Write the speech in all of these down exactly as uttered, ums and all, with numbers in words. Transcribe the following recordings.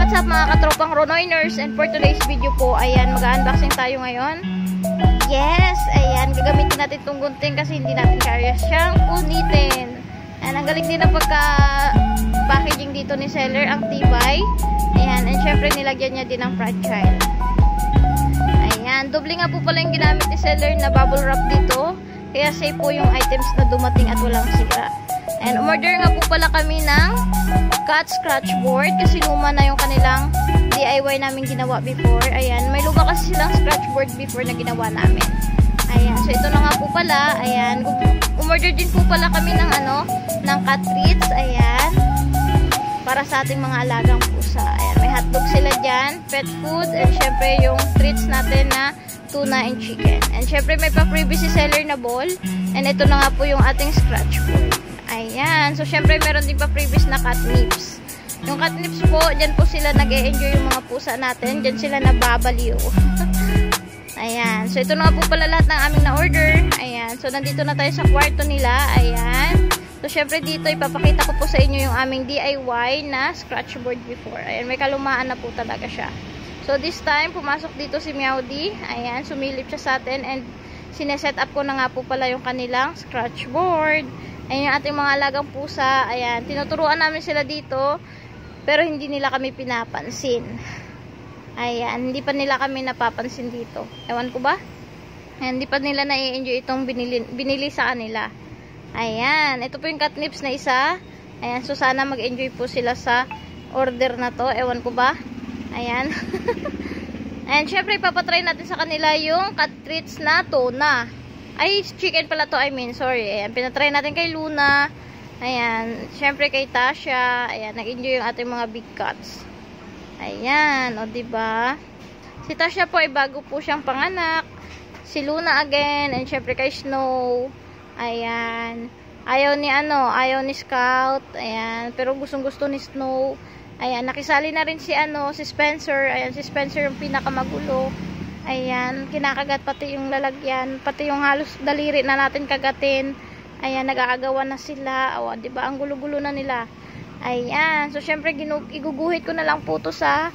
what's up mga katropang Ronoiners, and for today's video po, ayan, mag-unboxing tayo ngayon. Yes, ayan, gagamitin natin itong gunting kasi hindi natin kaya siyang punitin. Ayan, ang galing din ang pagka-packaging dito ni seller, ang tibay. Ayan, and syempre nilagyan niya din ng fragile. Ayan, doble nga po pala yung ginamit ni seller na bubble wrap dito. Kaya safe po yung items na dumating at walang sira. And umorder nga po pala kami ng cut scratch board kasi luma na yung kanilang D I Y namin ginawa before. Ayan, may luma kasi silang scratch board before na ginawa namin. Ayan, so ito na nga po pala. Ayan, umorder din po pala kami ng ano, ng cat treats. Ayan, para sa ating mga alagang pusa. Ayan, may hotdog sila dyan, pet food, and syempre yung treats natin na tuna and chicken. And syempre may pa-freebie si seller na ball. And ito na nga po yung ating scratch board. Ayan. So, syempre, meron din pa previous na catnips. Yung catnips po, dyan po sila nag-e-enjoy yung mga pusa natin. Dyan sila nababaliw. Ayan. So, ito na po pala lahat ng aming na-order. Ayan. So, nandito na tayo sa kwarto nila. Ayan. So, syempre, dito, ipapakita ko po sa inyo yung aming D I Y na scratch board before. Ayan. May kalumaan na po talaga siya. So, this time, pumasok dito si Meowdy. Ayan. Sumilip siya sa atin. And, sineset up ko na nga po pala yung kanilang scratch board. Ayan yung ating mga alagang pusa. Ayan, tinuturuan namin sila dito. Pero hindi nila kami pinapansin. Ayan, hindi pa nila kami napapansin dito. Ewan ko ba? Ayan, hindi pa nila na-enjoy itong binili, binili sa kanila. Ayan, ito po yung catnips na isa. Ayan, so sana mag-enjoy po sila sa order na to. Ewan ko ba? Ayan. Ayan, syempre ipapatry natin sa kanila yung cat treats na tuna. Ay, chicken pala to, I mean, sorry. Ayan, pinatry natin kay Luna. Ayan, syempre kay Tasha. Ayan, nag-enjoy yung ating mga big cats. Ayan, o diba? Si Tasha po ay bago po siyang panganak. Si Luna again, and syempre kay Snow. Ayan, ayaw ni ano, ayaw ni Scout. Ayan, pero gustong gusto ni Snow. Ayan, nakisali na rin si ano, si Spencer. Ayan, si Spencer yung pinakamagulo. Ayan, kinakagat pati yung lalagyan, pati yung halos daliri na natin kagatin. Ayan, nag-aagawan na sila. O, diba? Ang gulo-gulo na nila. Ayan, so syempre iguguhit ko na lang po to sa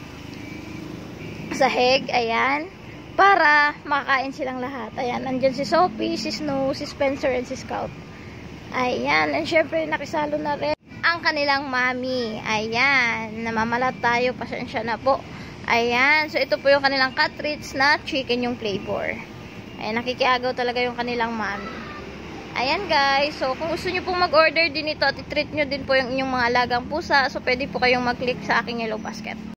sahig. Ayan, para makakain silang lahat. Ayan, nandyan si Sophie, si Snow, si Spencer, and si Scout. Ayan, and syempre nakisalo na rin ang kanilang mami. Ayan, namamalat tayo, pasensya na po. Ayan, so ito po yung kanilang cat treats na chicken yung flavor. Ayan, nakikiagaw talaga yung kanilang mami. Ayan guys, so kung gusto nyo pong mag-order din ito at i-treat nyo din po yung inyong mga alagang pusa, so pwede po kayong mag-click sa aking yellow basket.